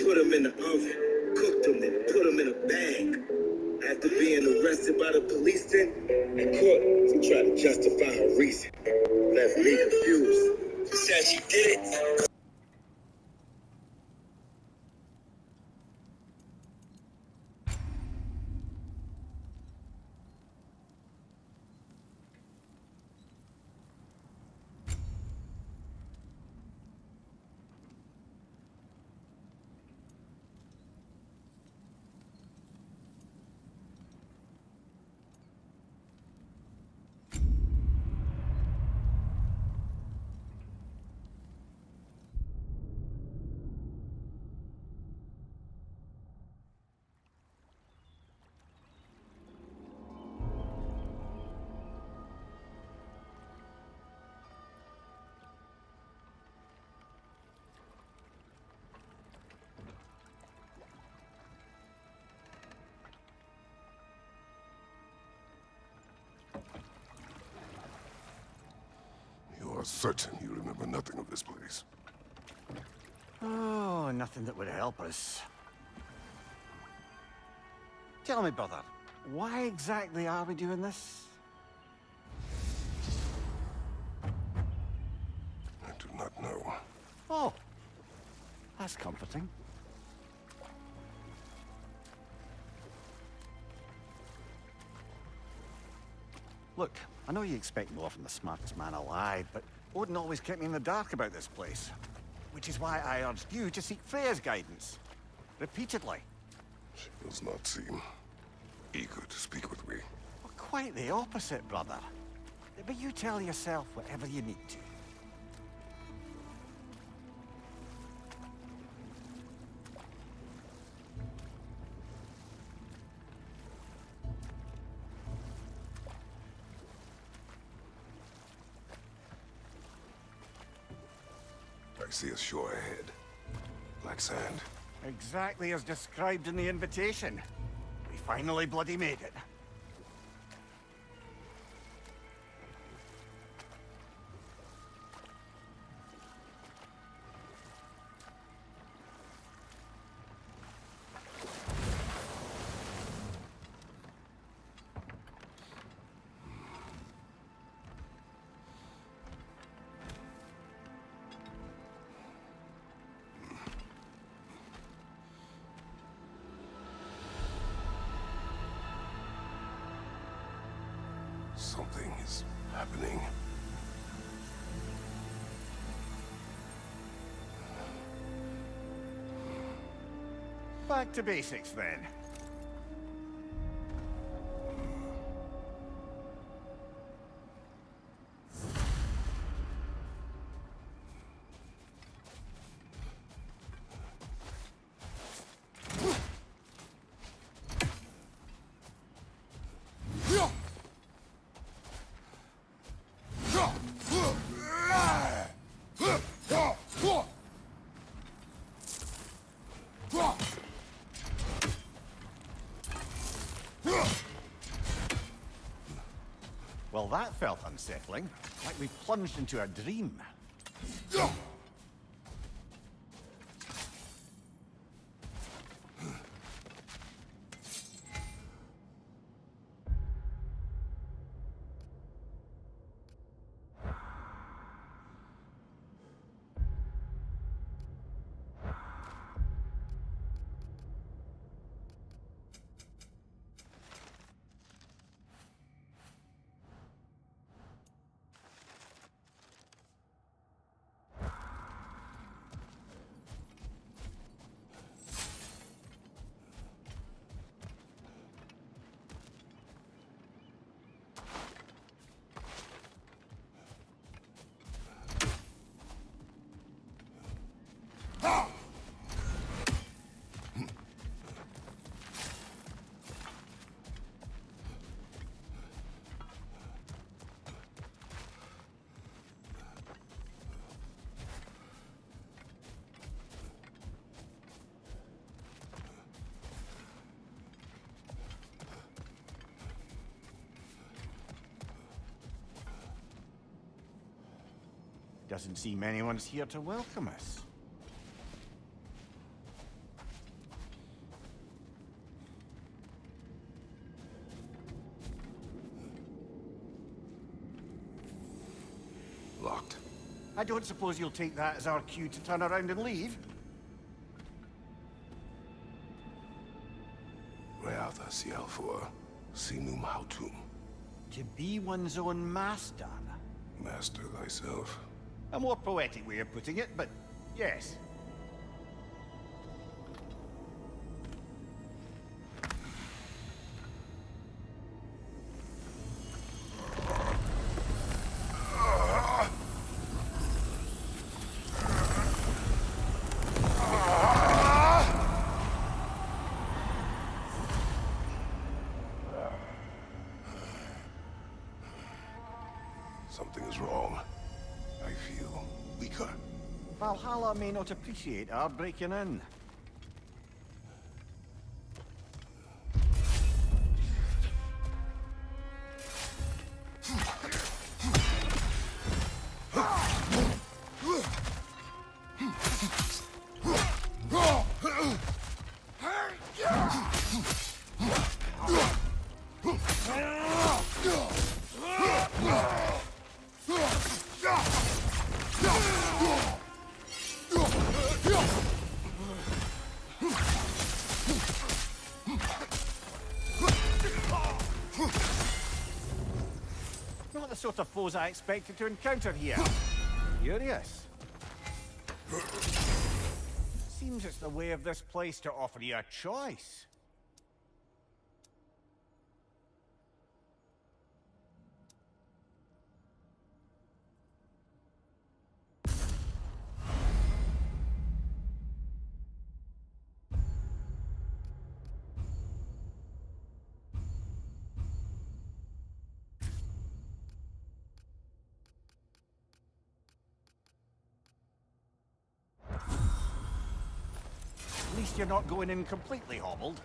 put them in the oven, cooked them, then put them in a bag. After being arrested by the police then, and caught, she tried to justify her reason. Left me confused. She said she did it. Certain you remember nothing of this place. Oh, nothing that would help us. Tell me, brother, why exactly are we doing this? I do not know. Oh, that's comforting. Look, I know you expect more from the smartest man alive, but Odin always kept me in the dark about this place. Which is why I urged you to seek Freya's guidance. Repeatedly. She does not seem eager to speak with me. Well, quite the opposite, brother. But you tell yourself whatever you need to. I see a shore ahead. Black sand. Exactly as described in the invitation. We finally bloody made it. Something is happening. Back to basics, then. Well, that felt unsettling, like we plunged into a dream. Doesn't seem anyone's here to welcome us. I don't suppose you'll take that as our cue to turn around and leave? Reatha Sialfor, Sinum Hautum. To be one's own master. Master thyself. A more poetic way of putting it, but yes. Something is wrong. I feel weaker. Valhalla may not appreciate our breaking in. Not the sort of foes I expected to encounter here. Curious. Seems it's the way of this place to offer you a choice. At least you're not going in completely hobbled.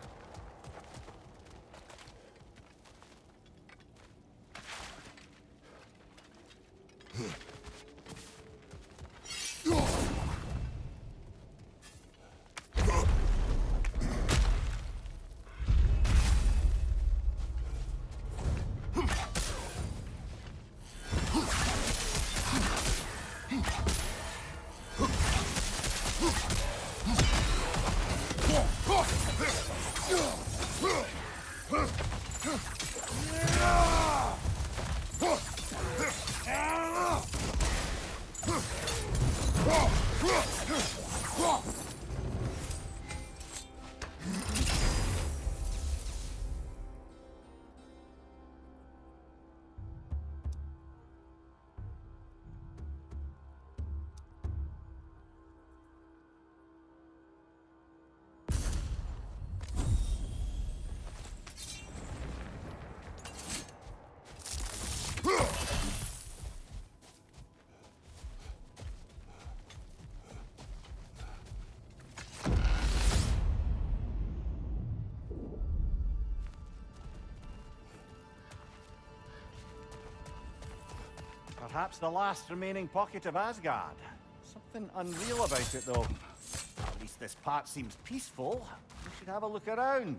Perhaps the last remaining pocket of Asgard. Something unreal about it, though. At least this part seems peaceful. We should have a look around.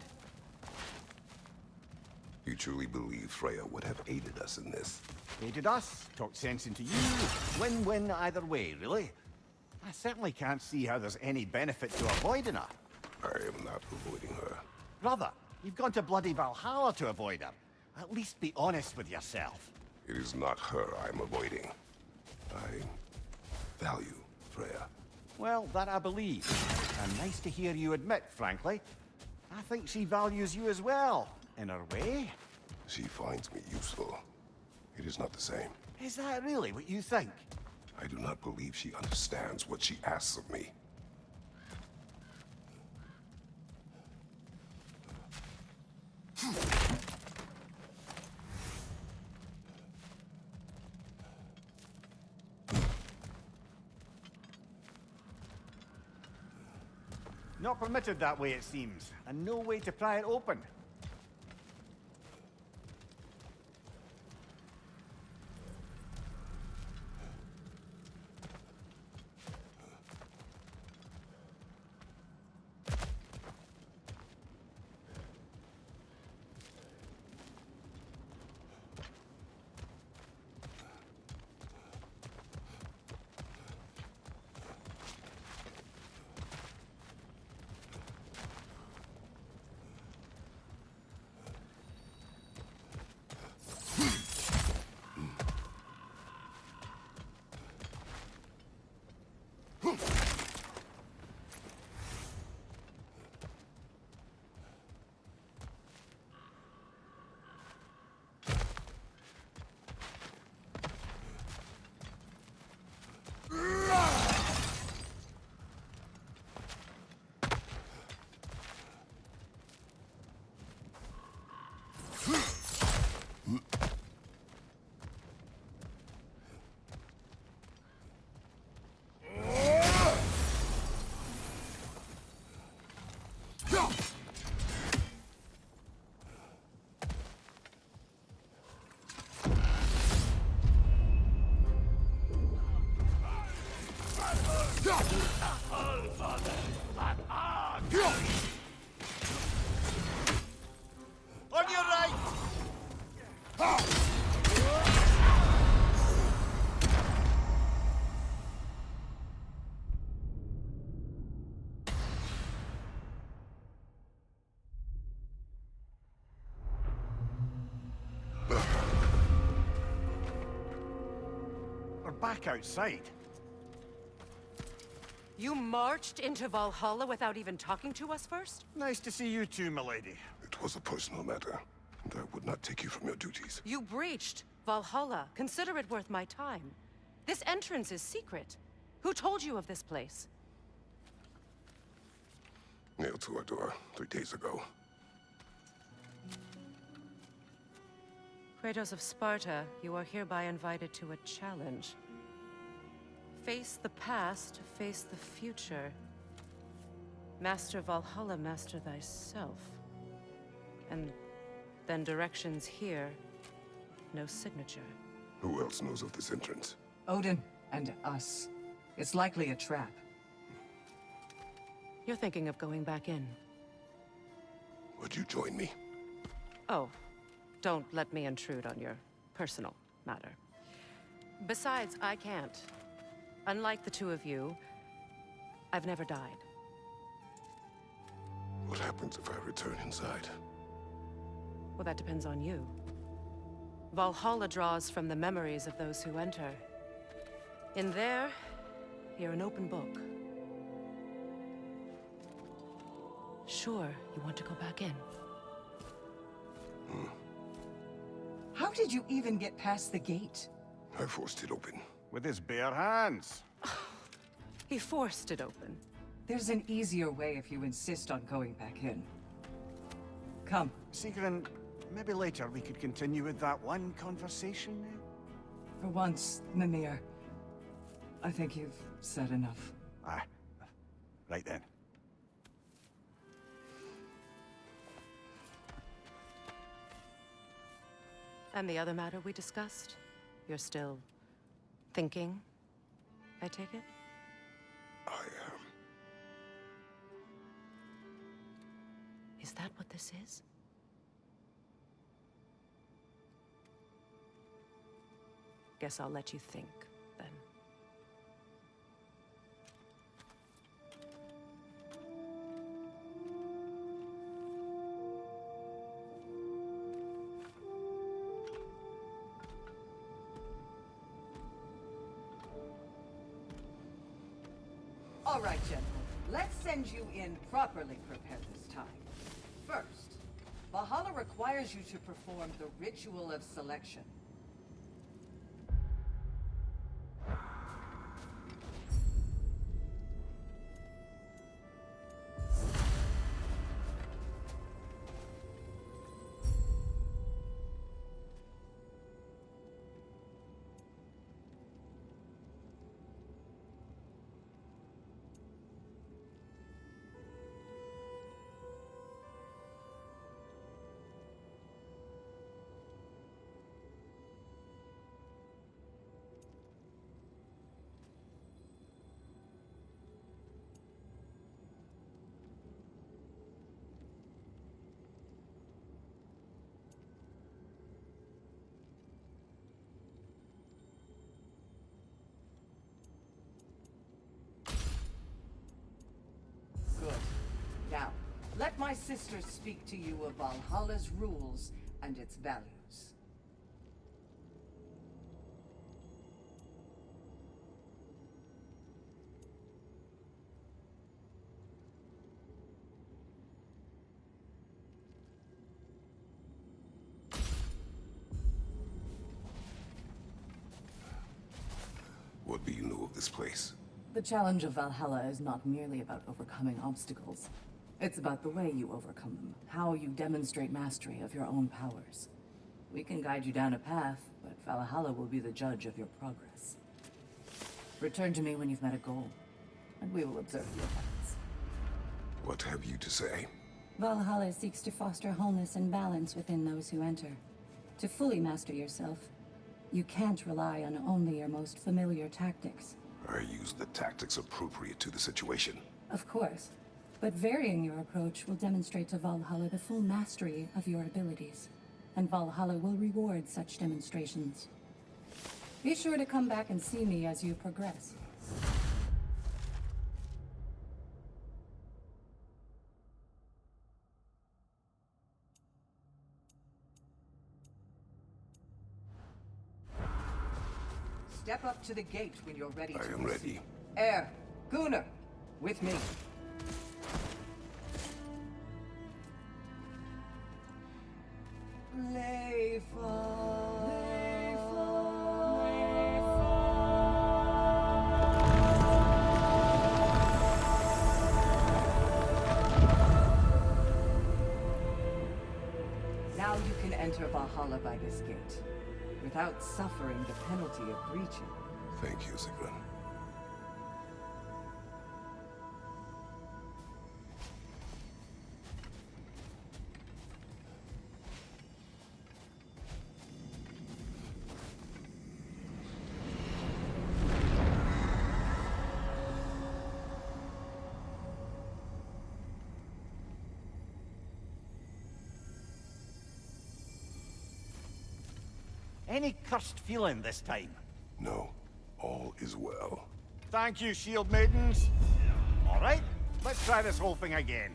You truly believe Freya would have aided us in this? Aided us, talked sense into you. Win-win either way, really. I certainly can't see how there's any benefit to avoiding her. I am not avoiding her. Brother, you've gone to bloody Valhalla to avoid her. At least be honest with yourself. It is not her I'm avoiding. I value Freya. Well, that I believe. And nice to hear you admit, frankly. I think she values you as well, in her way. She finds me useful. It is not the same. Is that really what you think? I do not believe she understands what she asks of me. Not permitted that way, it seems, and no way to pry it open. back outside. You marched into Valhalla without even talking to us first? Nice to see you too, milady. It was a personal matter, and I would not take you from your duties. You breached Valhalla. Consider it worth my time. This entrance is secret. Who told you of this place? Nailed to our door 3 days ago. Kratos of Sparta, you are hereby invited to a challenge. Face the past, face the future. Master Valhalla, master thyself. And then directions here, no signature. Who else knows of this entrance? Odin and us. It's likely a trap. You're thinking of going back in. Would you join me? Oh, don't let me intrude on your personal matter. Besides, I can't. Unlike the two of you, I've never died. What happens if I return inside? Well, that depends on you. Valhalla draws from the memories of those who enter. In there, you're an open book. Sure, you want to go back in. How did you even get past the gate? I forced it open. With his bare hands. He forced it open. There's an easier way if you insist on going back in. Come. Sigrun, maybe later we could continue with that one conversation, eh? For once, Mimir. I think you've said enough. Aye. Right then. And the other matter we discussed? You're still thinking, I take it? I am. Is that what this is? Guess I'll let you think, then. All right, gentlemen. Let's send you in properly prepared this time. First, Valhalla requires you to perform the ritual of selection. Good. Now, let my sister speak to you of Valhalla's rules and its values. What do you know of this place? The challenge of Valhalla is not merely about overcoming obstacles. It's about the way you overcome them, how you demonstrate mastery of your own powers. We can guide you down a path, but Valhalla will be the judge of your progress. Return to me when you've met a goal, and we will observe your effects. What have you to say? Valhalla seeks to foster wholeness and balance within those who enter. To fully master yourself, you can't rely on only your most familiar tactics. I use the tactics appropriate to the situation. Of course, but varying your approach will demonstrate to Valhalla the full mastery of your abilities, and Valhalla will reward such demonstrations. Be sure to come back and see me as you progress. Step up to the gate when you're ready to I am ready. Air, Gunnar, with me. Now you can enter Valhalla by this gate, without suffering the penalty of breaching. Thank you, Sigrun. Any cursed feeling this time? No, all is well. Thank you, shield maidens. All right, let's try this whole thing again.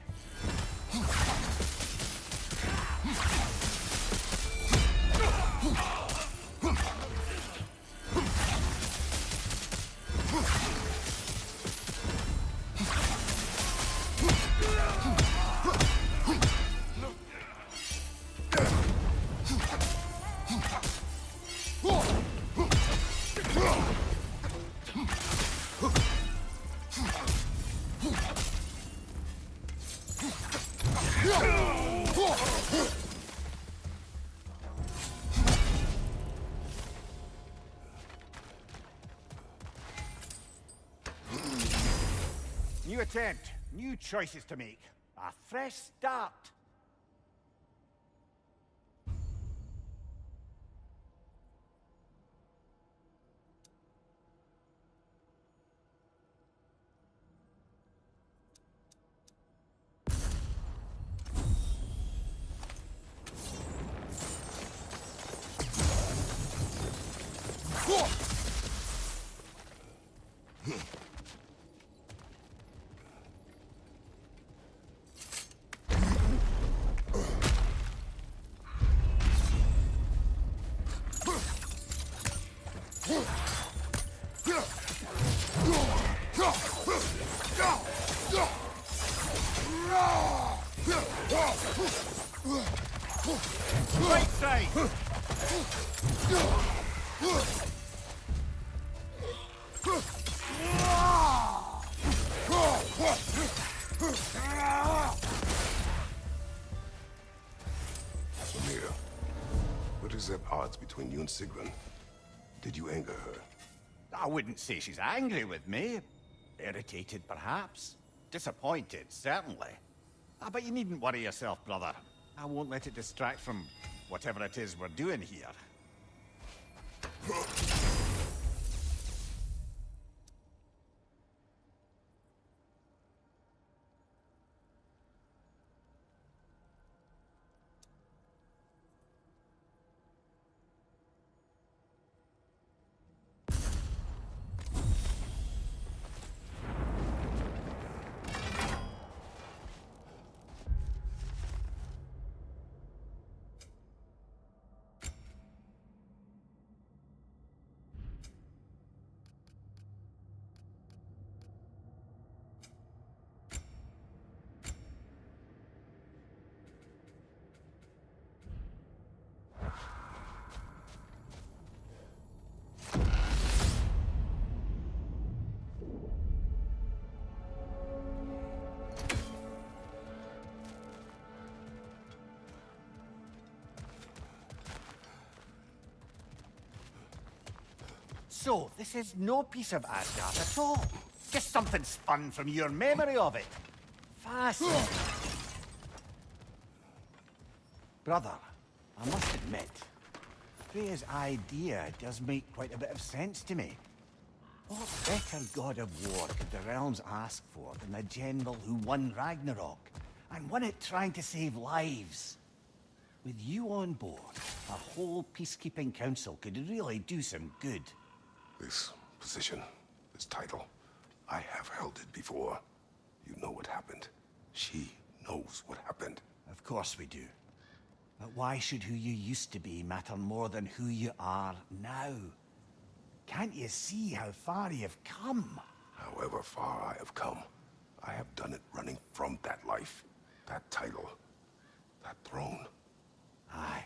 New attempt, new choices to make. A fresh start. Right side. Samir, what is at odds between you and Sigrun? Did you anger her? I wouldn't say she's angry with me. Irritated, perhaps. Disappointed, certainly. But you needn't worry yourself, brother. I won't let it distract from whatever it is we're doing here. So, this is no piece of Asgard at all. Just something spun from your memory of it. Fascinating. Brother, I must admit, Freya's idea does make quite a bit of sense to me. What better god of war could the realms ask for than the general who won Ragnarok, and won it trying to save lives? With you on board, a whole peacekeeping council could really do some good. This position, this title, I have held it before. You know what happened. She knows what happened. Of course we do. But why should who you used to be matter more than who you are now? Can't you see how far you've come? However far I have come, I have done it running from that life, that title, that throne. Aye.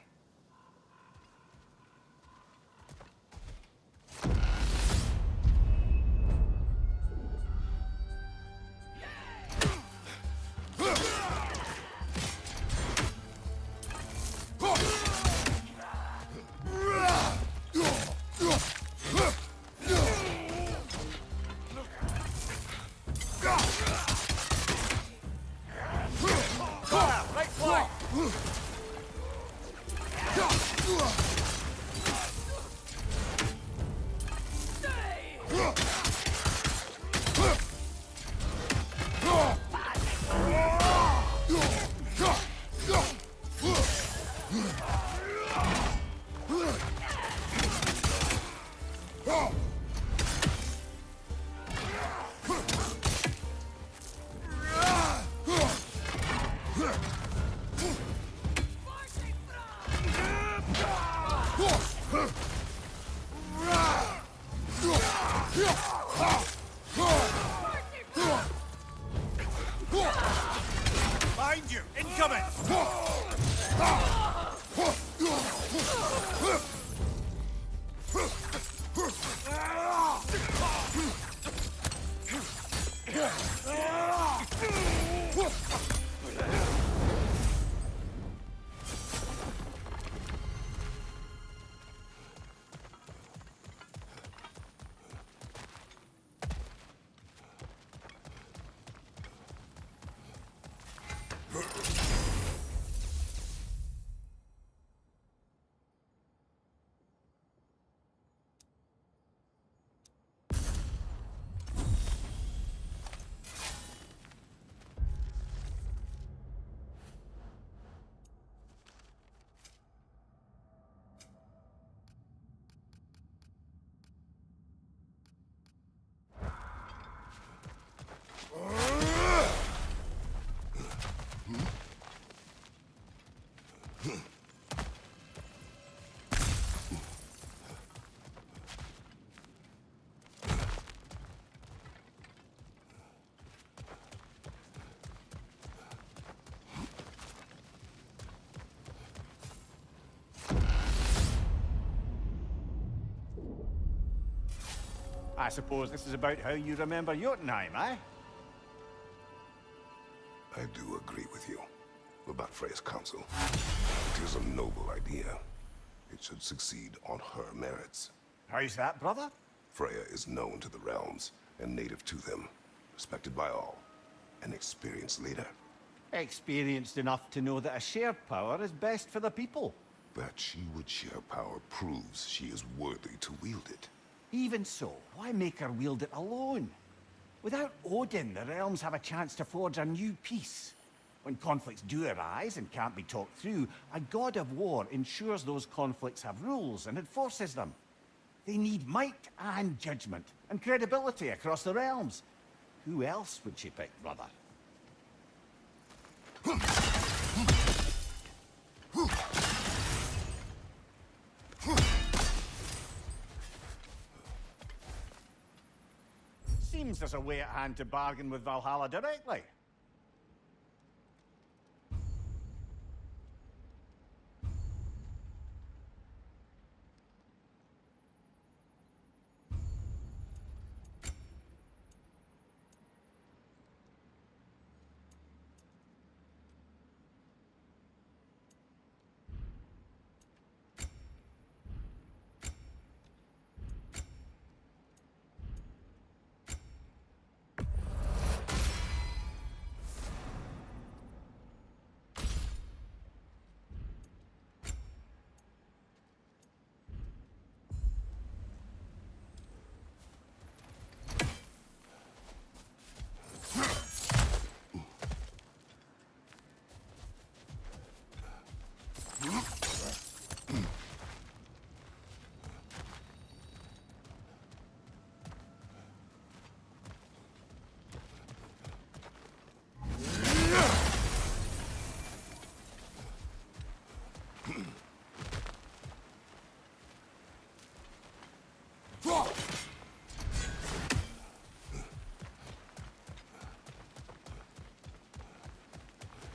Behind you! Incoming! I suppose this is about how you remember Jotunheim, eh? I do agree with you about Freya's counsel. It is a noble idea. It should succeed on her merits. How's that, brother? Freya is known to the realms and native to them, respected by all, an experienced leader. Experienced enough to know that a shared power is best for the people. That she would share power proves she is worthy to wield it. Even so, why make her wield it alone? Without Odin, the realms have a chance to forge a new peace. When conflicts do arise and can't be talked through, a god of war ensures those conflicts have rules and enforces them. They need might and judgment, and credibility across the realms. Who else would she pick, brother? Seems there's a way at hand to bargain with Valhalla directly.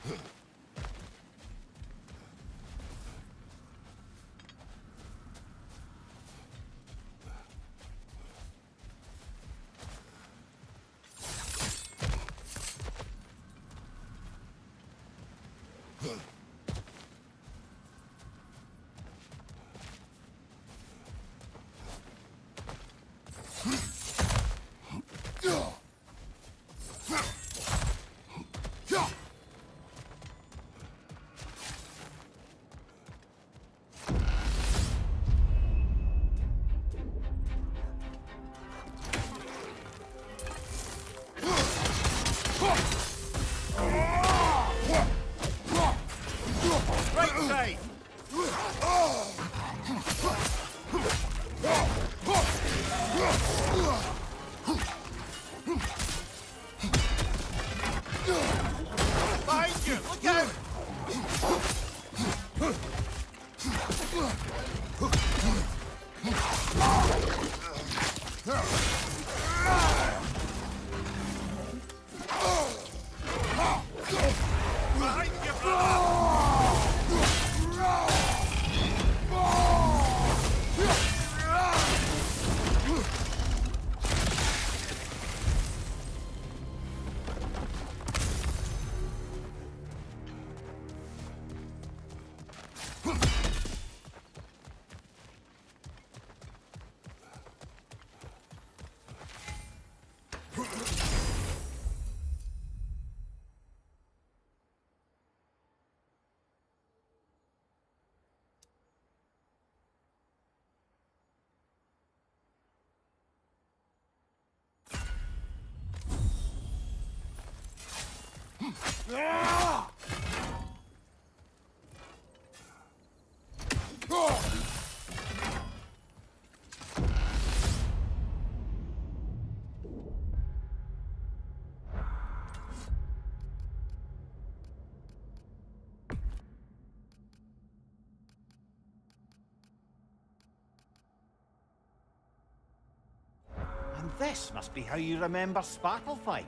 And this must be how you remember Svartalfheim.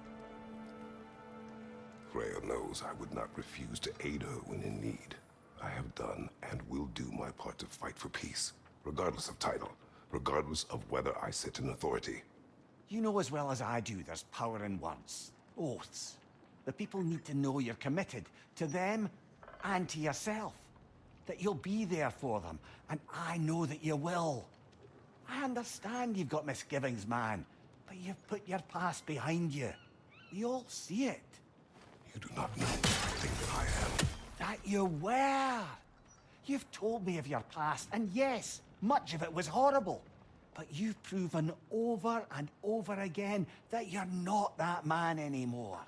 Freya knows I would not refuse to aid her when in need. I have done and will do my part to fight for peace, regardless of title, regardless of whether I sit in authority. You know as well as I do there's power in words, oaths. The people need to know you're committed to them and to yourself. That you'll be there for them, and I know that you will. I understand you've got misgivings, man, but you've put your past behind you. We all see it. You do not know the thing that I am. That you were. You've told me of your past, and yes, much of it was horrible. But you've proven over and over again that you're not that man anymore.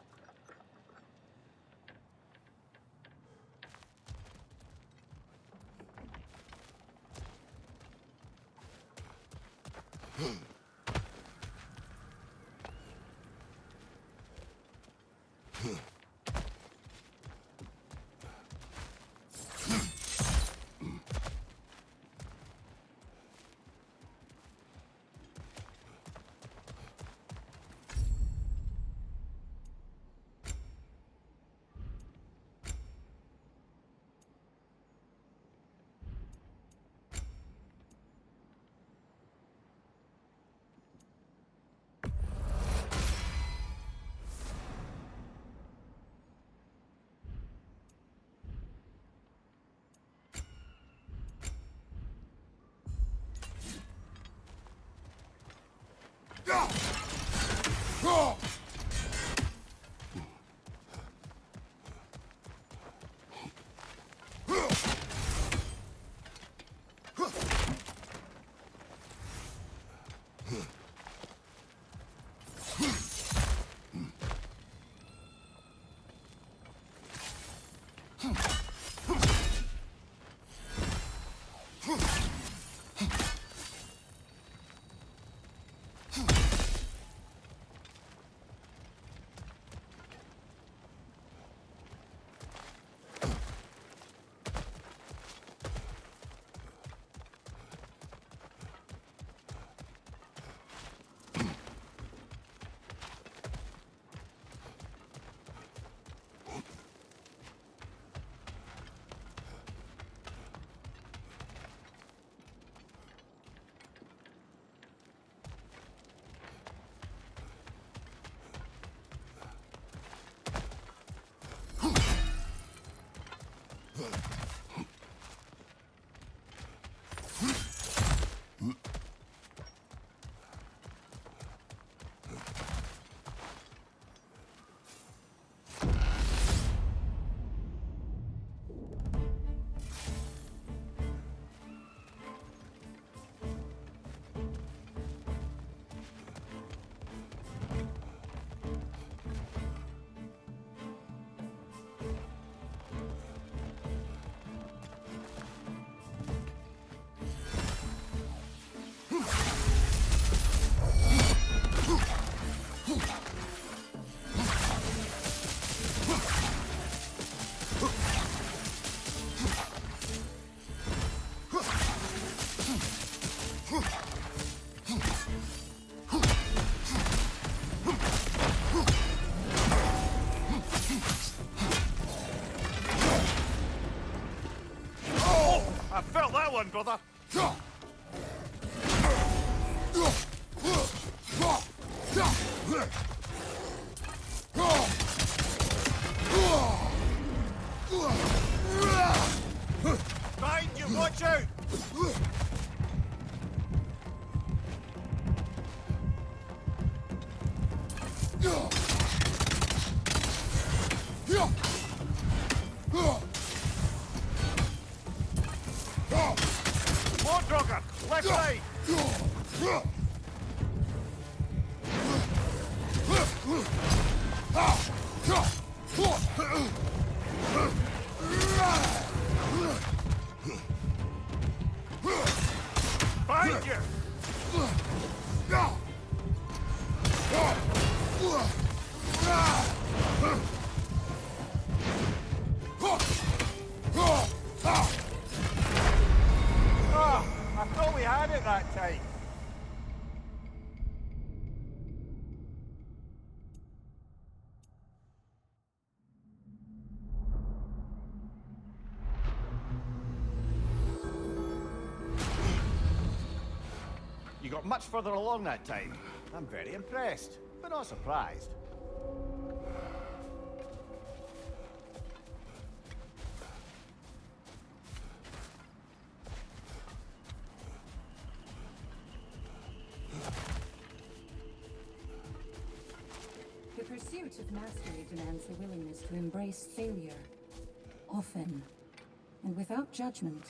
I felt that one, brother. Behind you, watch out! More Drogger! Left side! Behind you! Oh, I thought we had it that time. You got much further along that time. I'm very impressed, but not surprised. The pursuit of mastery demands the willingness to embrace failure, often, and without judgment.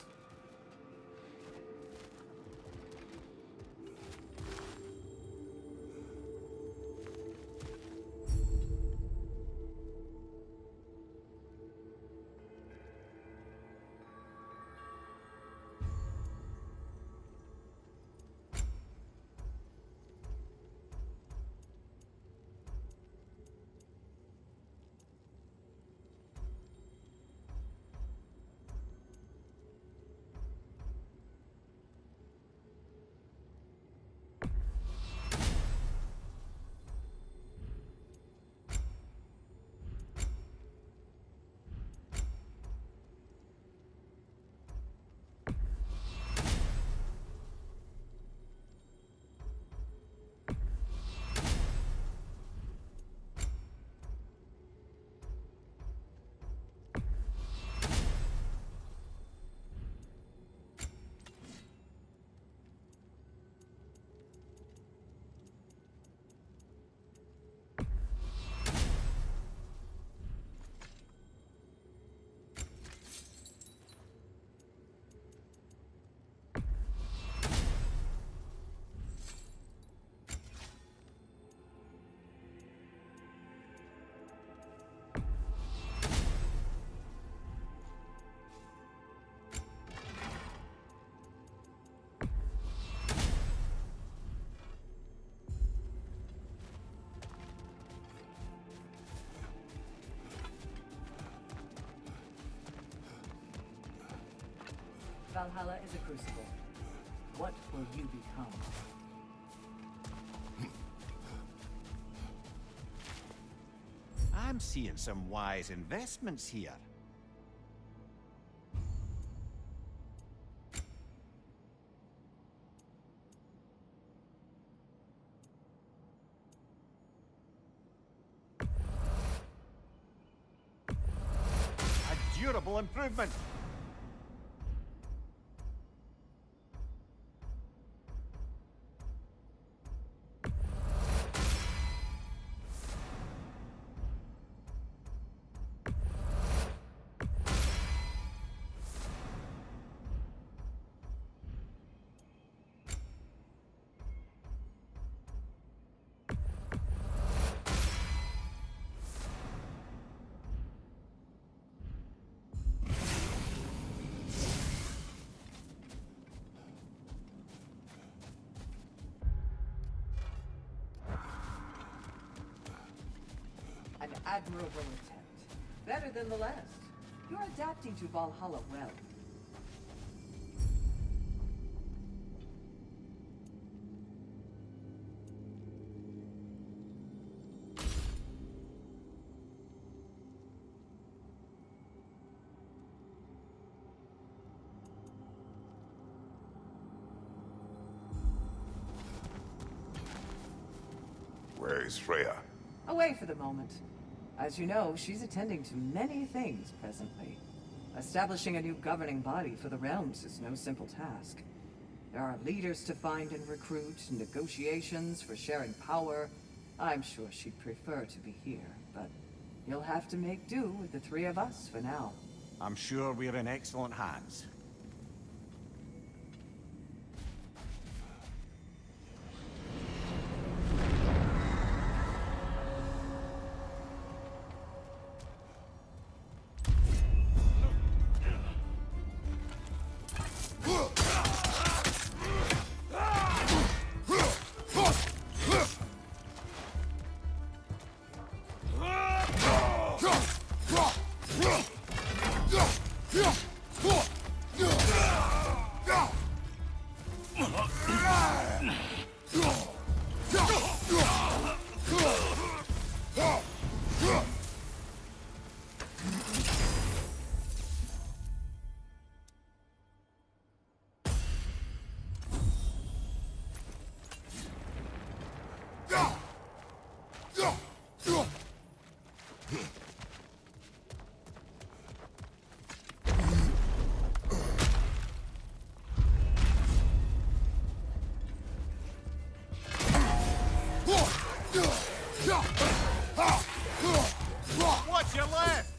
Valhalla is a crucible. What will you become? I'm seeing some wise investments here. considerable improvement. An admirable attempt. Better than the last. You're adapting to Valhalla well. Where is Freya? Away for the moment. As you know, she's attending to many things presently. Establishing a new governing body for the realms is no simple task. There are leaders to find and recruit, negotiations for sharing power. I'm sure she'd prefer to be here, but you'll have to make do with the three of us for now. I'm sure we're in excellent hands. What's your left?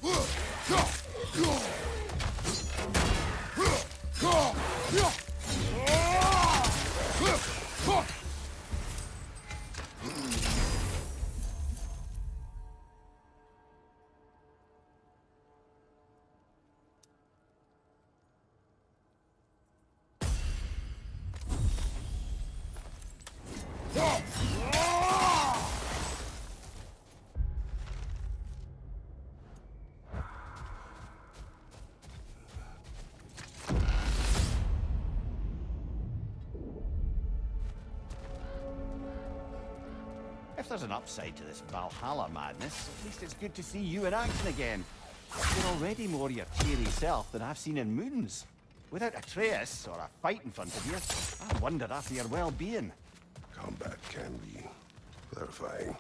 If there's an upside to this Valhalla madness, at least it's good to see you in action again. You're already more your cheery self than I've seen in moons. Without Atreus or a fight in front of you, I wonder after your well-being. Combat can be clarifying.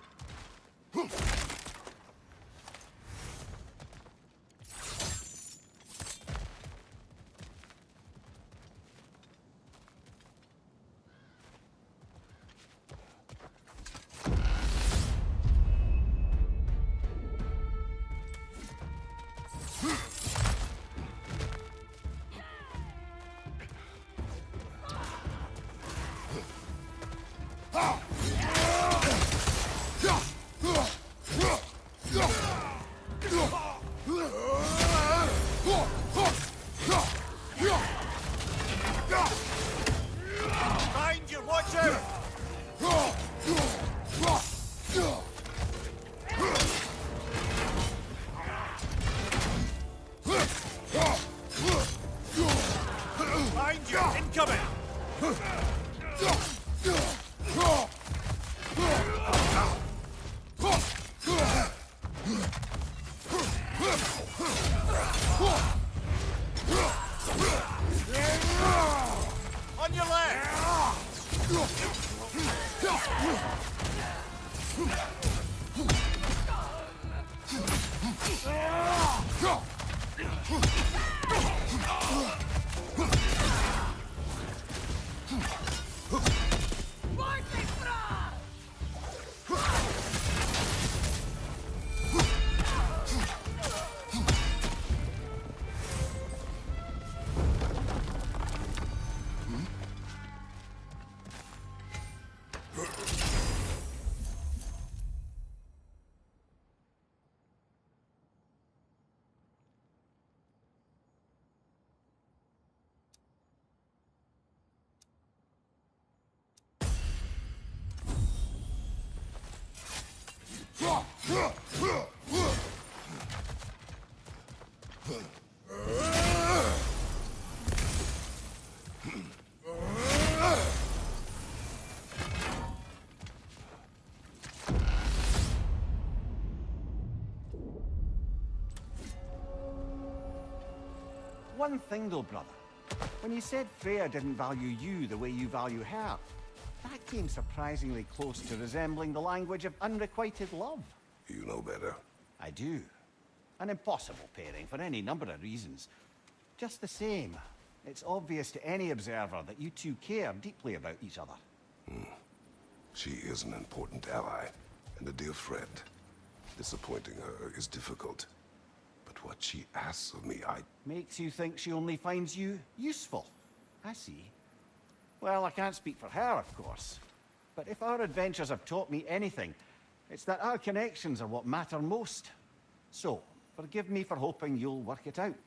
One thing though, brother. When you said Freya didn't value you the way you value her, that came surprisingly close to resembling the language of unrequited love. You know better. I do. An impossible pairing for any number of reasons. Just the same, it's obvious to any observer that you two care deeply about each other. She is an important ally, and a dear friend. Disappointing her is difficult. But what she asks of me, Makes you think she only finds you useful. I see. Well, I can't speak for her, of course. But if our adventures have taught me anything, it's that our connections are what matter most. So, forgive me for hoping you'll work it out.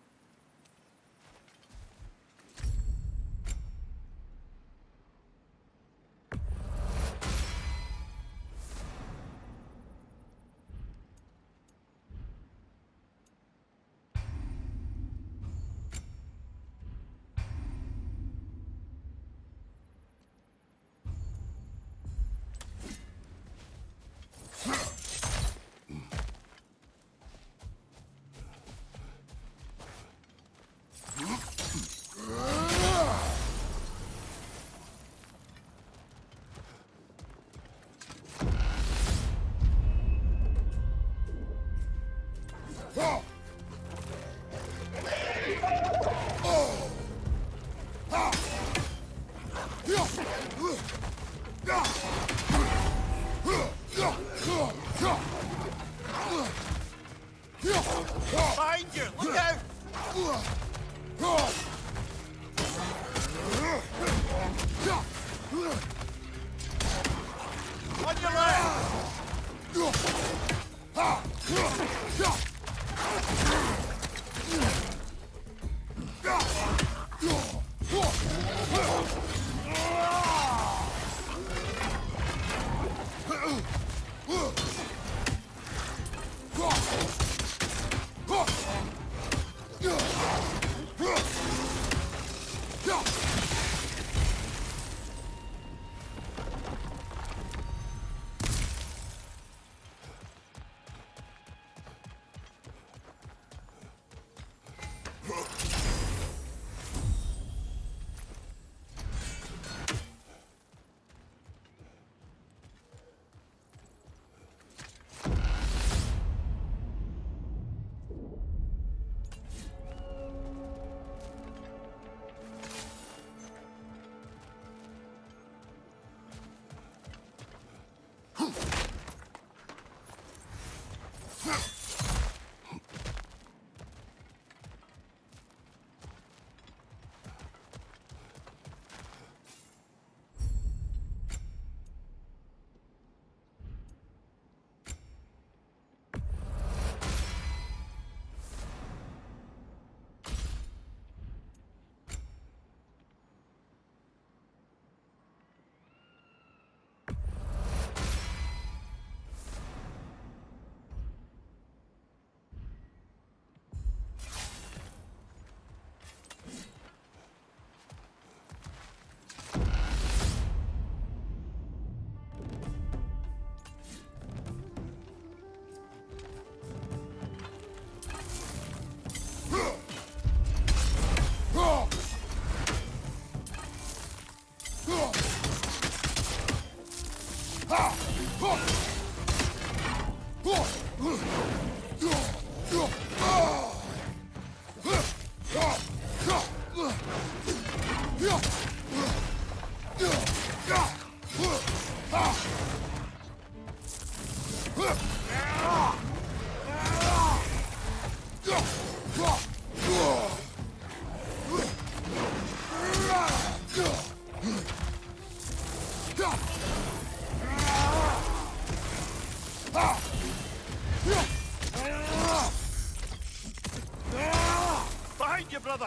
Behind you! Look out! On your left! Behind you, brother!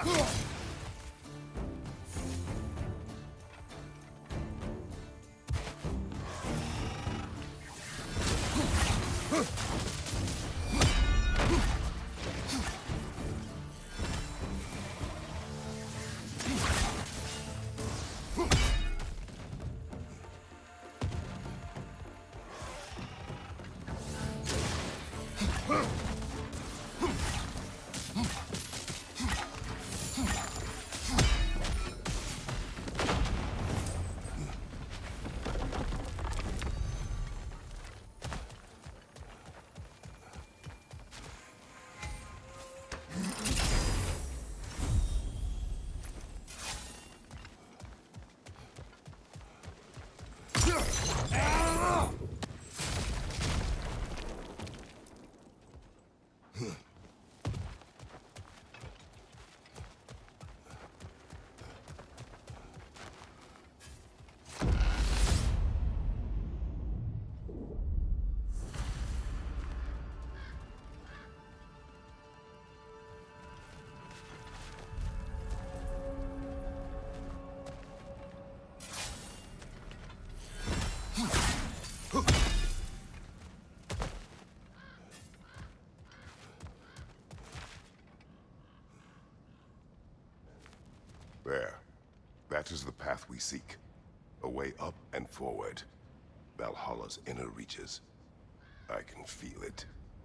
There. That is the path we seek. A way up and forward. Valhalla's inner reaches. I can feel it.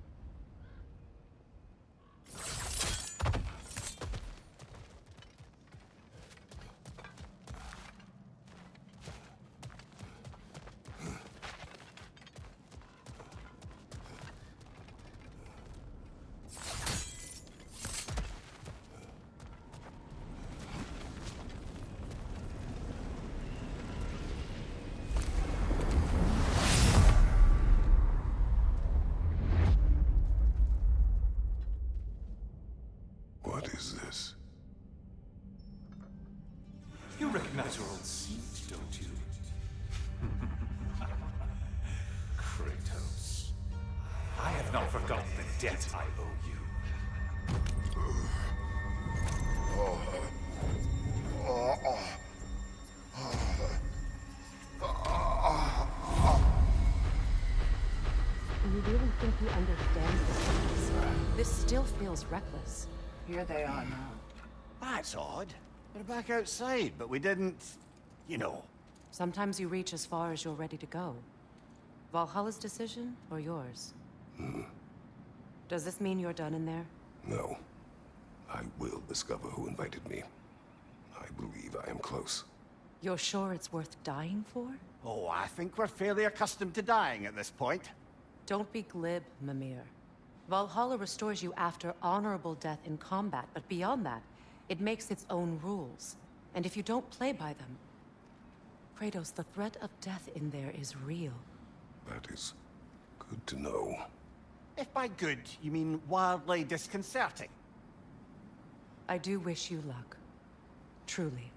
What is this? You recognize your old seat, don't you? Kratos. I have not forgotten the debt I owe you. You really think you understand this? This still feels reckless. Here they are now. That's odd. We're back outside, but we didn't... you know. Sometimes you reach as far as you're ready to go. Valhalla's decision, or yours? Does this mean you're done in there? No. I will discover who invited me. I believe I am close. You're sure it's worth dying for? Oh, I think we're fairly accustomed to dying at this point. Don't be glib, Mimir. Valhalla restores you after honorable death in combat, but beyond that, it makes its own rules. And if you don't play by them... Kratos, the threat of death in there is real. That is good to know. If by good, you mean wildly disconcerting. I do wish you luck. Truly.